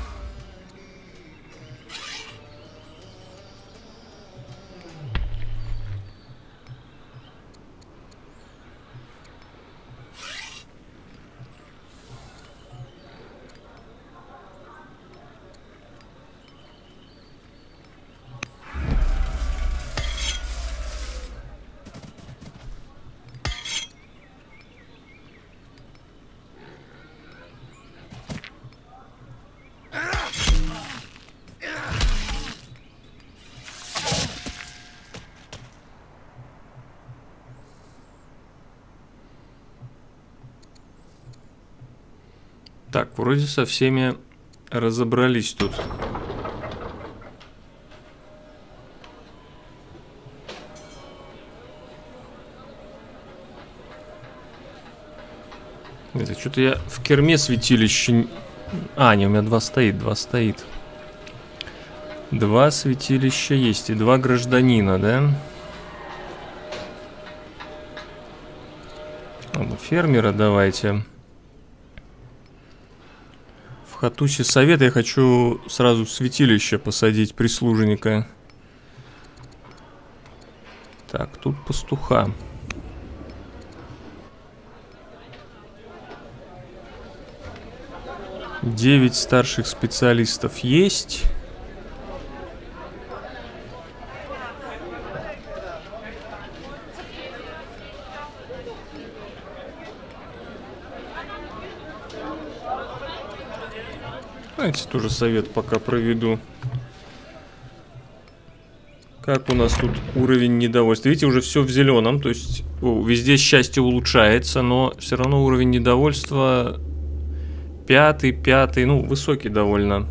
Так, вроде со всеми разобрались тут. Это что-то я в керме святилище... А, не, у меня два стоит, два стоит. Два святилища есть и два гражданина, да? Ладно, фермера давайте. В Хатусе совет я хочу сразу в святилище посадить прислужника. Так, тут пастуха. Девять старших специалистов есть. Давайте тоже совет пока проведу. Как у нас тут уровень недовольства? Видите, уже все в зеленом. То есть о, везде счастье улучшается, но все равно уровень недовольства пятый, пятый, ну, высокий довольно.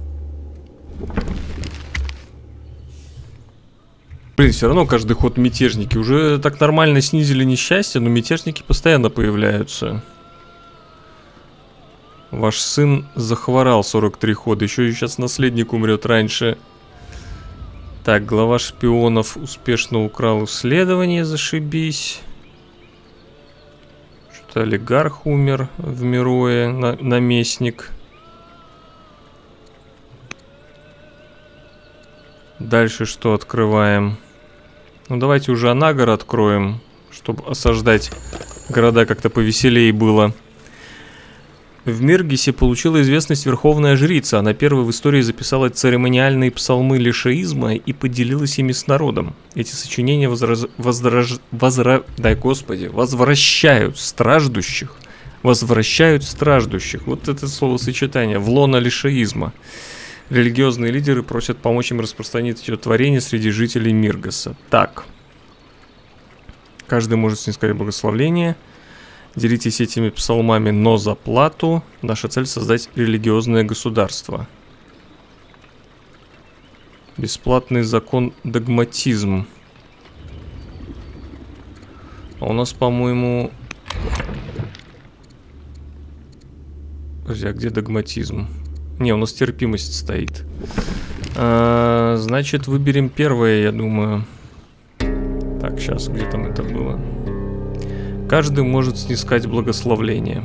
Блин, все равно каждый ход мятежники. Уже так нормально снизили несчастье, но мятежники постоянно появляются. Ваш сын захворал сорок три хода. Еще и сейчас наследник умрет раньше. Так, глава шпионов успешно украл исследование. Зашибись. Что-то олигарх умер в Мирое. На наместник. Дальше что открываем? Ну, давайте уже Анагар откроем, чтобы осаждать города как-то повеселее было. В Миргисе получила известность верховная жрица. Она первой в истории записала церемониальные псалмы лишаизма и поделилась ими с народом. Эти сочинения возраж... возраж... возра... Дай Господи, возвращают страждущих. Возвращают страждущих. Вот это словосочетание. В лоно лишаизма. Религиозные лидеры просят помочь им распространить эти творения среди жителей Миргаса. Так. Каждый может снискать благословление. Делитесь этими псалмами, но за плату. Наша цель — создать религиозное государство. Бесплатный закон догматизм. у нас, по-моему... Подожди, а где догматизм? Не, у нас терпимость стоит. А, значит, выберем первое, я думаю. Так, сейчас, где там это было? Каждый может снискать благословление.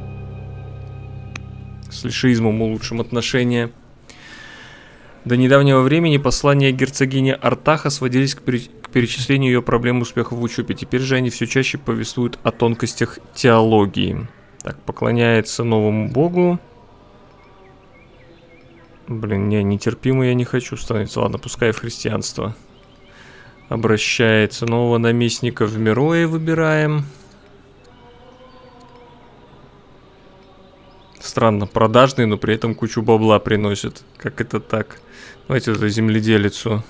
С лишеизмом улучшим отношения. До недавнего времени послания герцогини Артаха сводились к, пере... к перечислению ее проблем успехов в учебе. Теперь же они все чаще повествуют о тонкостях теологии. Так, поклоняется новому богу. Блин, не, нетерпимо я не хочу становиться. Ладно, пускай в христианство. Обращается. Нового наместника в Мирое выбираем. Странно, продажный, но при этом кучу бабла приносит. Как это так? Давайте это земледелицу.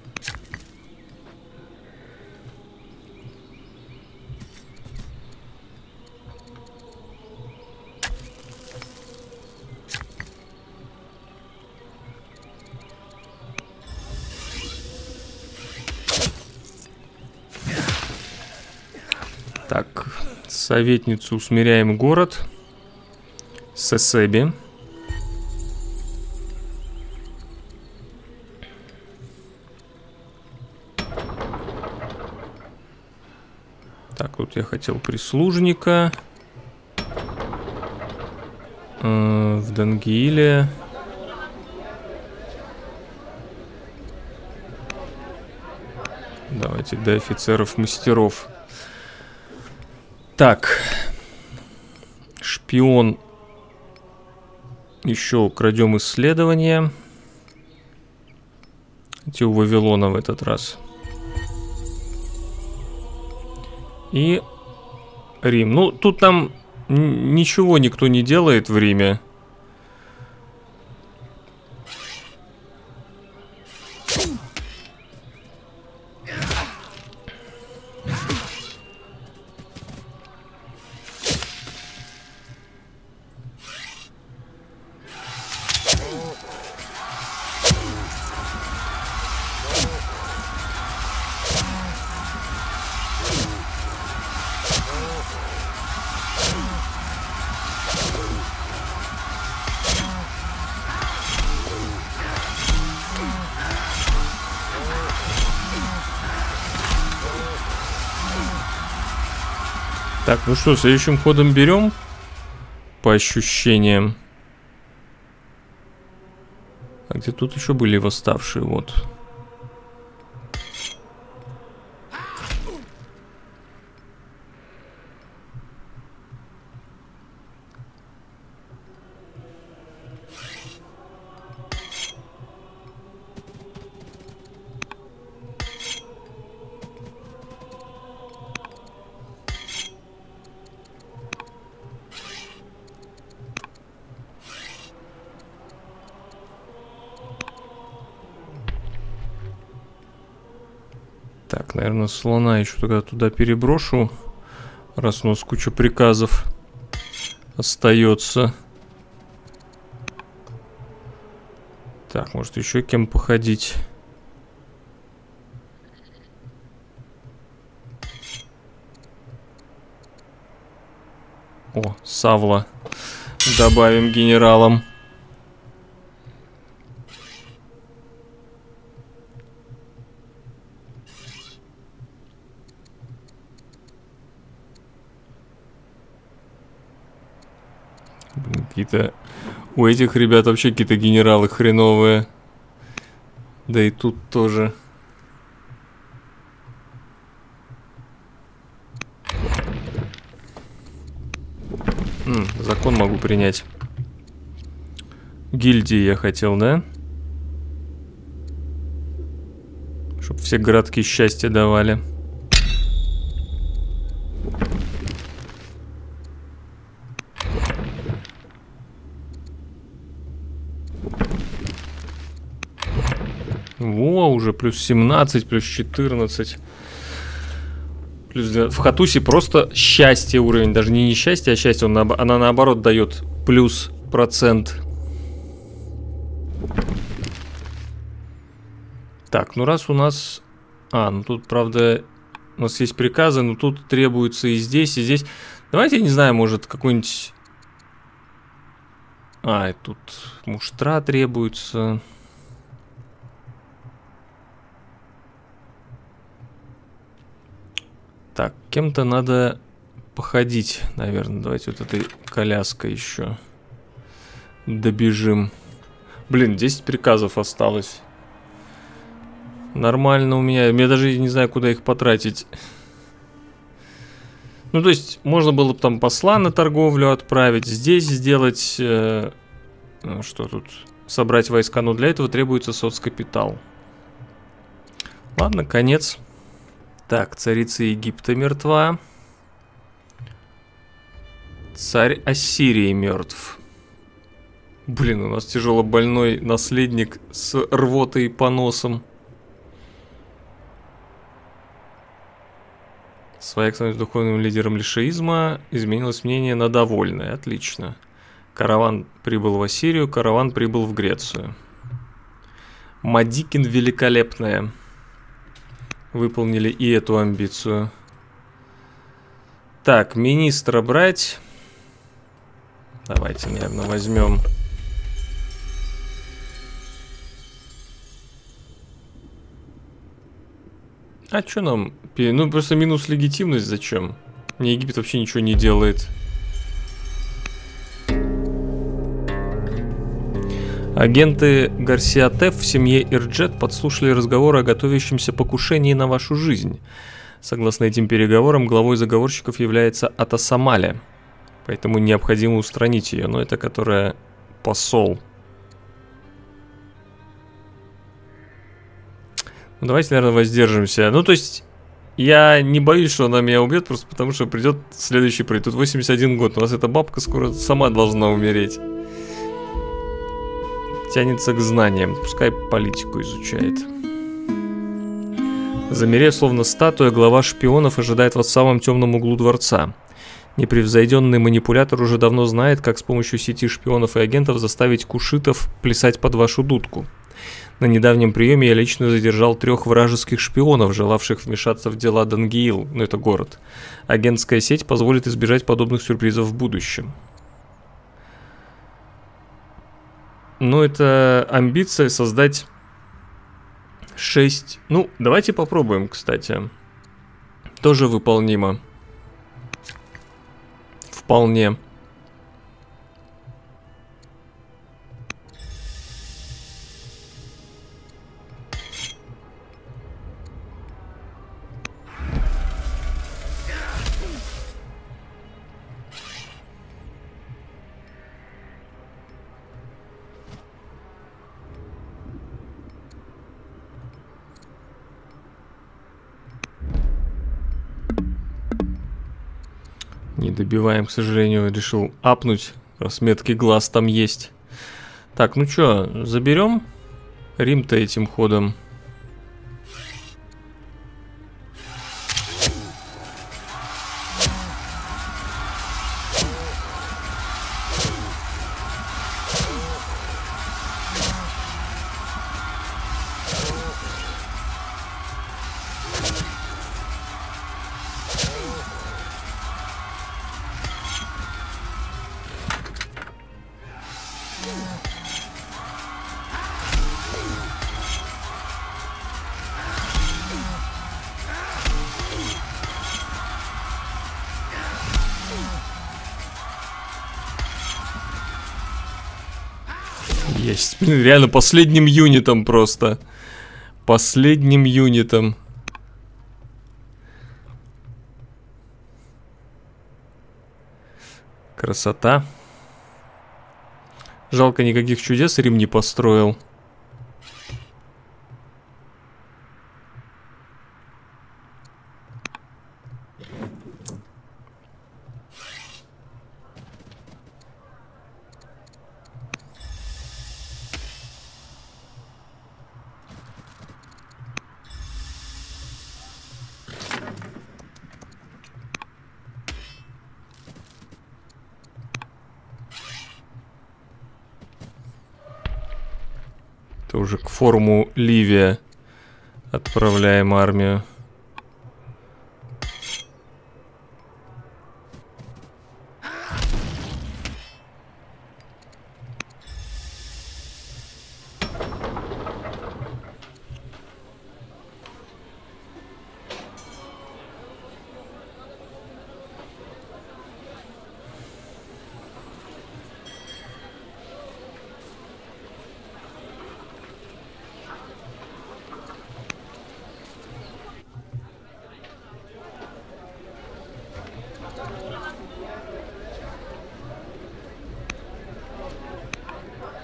Так, советницу усмиряем город. Сесеби. Так, вот я хотел прислужника. Э, в Дангиле. Давайте до офицеров-мастеров. Так. Шпион. Еще украдем исследования. Эти у Вавилона в этот раз. И Рим. Ну, тут нам ничего никто не делает в Риме. Так, ну что, следующим ходом берем по ощущениям. А где тут еще были восставшие? Вот. Так, наверное, слона еще тогда туда переброшу, раз у нас куча приказов остается. Так, может еще кем походить. О, Савла добавим генералам. Какие-то... У этих ребят вообще какие-то генералы хреновые. Да и тут тоже. М, закон могу принять. Гильдии я хотел, да? Чтоб все городки счастья давали. Во, уже плюс семнадцать, плюс четырнадцать. Плюс... В Хатусе просто счастье уровень. Даже не несчастье, а счастье. Он на... Она наоборот дает плюс процент. Так, ну раз у нас... А, ну тут, правда, У нас есть приказы, но тут требуется и здесь, и здесь. Давайте, я не знаю, может, какой-нибудь... А, и тут муштра требуется. Так, кем-то надо походить, наверное. Давайте вот этой коляской еще добежим. Блин, десять приказов осталось. Нормально у меня. Я даже не знаю, куда их потратить. Ну, то есть, можно было бы там посла на торговлю отправить. Здесь сделать... Э, ну, что тут? Собрать войска. Но для этого требуется соцкапитал. Ладно, конец. Так, царица Египта мертва. Царь Ассирии мертв. Блин, у нас тяжело больной наследник с рвотой и поносом. Своя с духовным лидером лишеизма изменилось мнение на довольное. Отлично. Караван прибыл в Ассирию, караван прибыл в Грецию. Мадикин великолепная. Выполнили и эту амбицию. Так, министра брать. Давайте, наверное, возьмем. А что нам? Ну, просто минус легитимность зачем? Мне Египет вообще ничего не делает. Агенты Гарсия Теф в семье Ирджет подслушали разговоры о готовящемся покушении на вашу жизнь. Согласно этим переговорам, главой заговорщиков является Атасамаля. Поэтому необходимо устранить ее. Но это которая посол. Ну, давайте, наверное, воздержимся. Ну, то есть, я не боюсь, что она меня убьет, просто потому что придет следующий пройдет. Тут восемьдесят один год. У нас эта бабка скоро сама должна умереть. Тянется к знаниям. Пускай политику изучает. Замерев, словно статуя, глава шпионов ожидает вас в самом темном углу дворца. Непревзойденный манипулятор уже давно знает, как с помощью сети шпионов и агентов заставить кушитов плясать под вашу дудку. На недавнем приеме я лично задержал трех вражеских шпионов, желавших вмешаться в дела Дангиил, ну это город. Агентская сеть позволит избежать подобных сюрпризов в будущем. Ну, это амбиция создать шесть... Ну, давайте попробуем, кстати. Тоже выполнимо. Вполне. Не добиваем, к сожалению, решил апнуть. Разметки глаз там есть. Так, ну чё, заберем Рим-то этим ходом. Есть. Блин, реально последним юнитом просто. Последним юнитом. Красота. Жалко, никаких чудес Рим не построил. Это уже к форуму Ливия отправляем армию.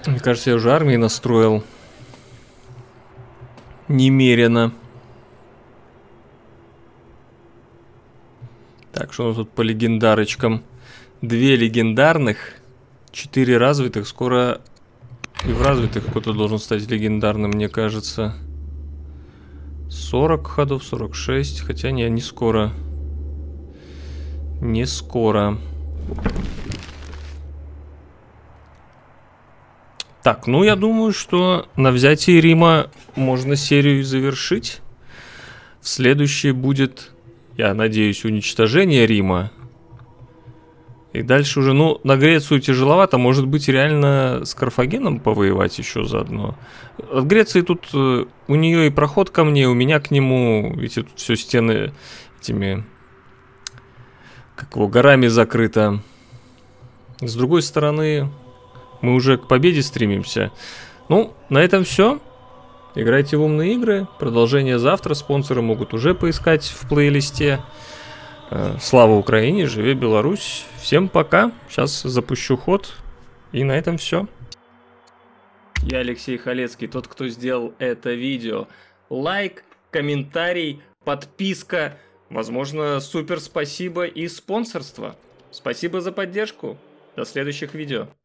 Мне кажется, я уже армии настроил. Немерено. Так, что у нас тут по легендарочкам? Две легендарных, четыре развитых. Скоро и в развитых кто-то должен стать легендарным, мне кажется. сорок ходов, сорок шесть. Хотя не, не скоро. Не скоро. Так, ну я думаю, что на взятии Рима можно серию завершить. В следующей будет, я надеюсь, уничтожение Рима. И дальше уже, ну, на Грецию тяжеловато. Может быть, реально с Карфагеном повоевать еще заодно. От Греции тут э, у нее и проход ко мне, у меня к нему. Видите, тут все стены этими, как его, горами закрыто. С другой стороны, мы уже к победе стремимся. Ну, на этом все. Играйте в умные игры. Продолжение завтра. Спонсоры могут уже поискать в плейлисте. Слава Украине, живи Беларусь. Всем пока. Сейчас запущу ход. И на этом все. Я Алексей Халецкий, тот, кто сделал это видео. Лайк, комментарий, подписка. Возможно, супер спасибо и спонсорство. Спасибо за поддержку. До следующих видео.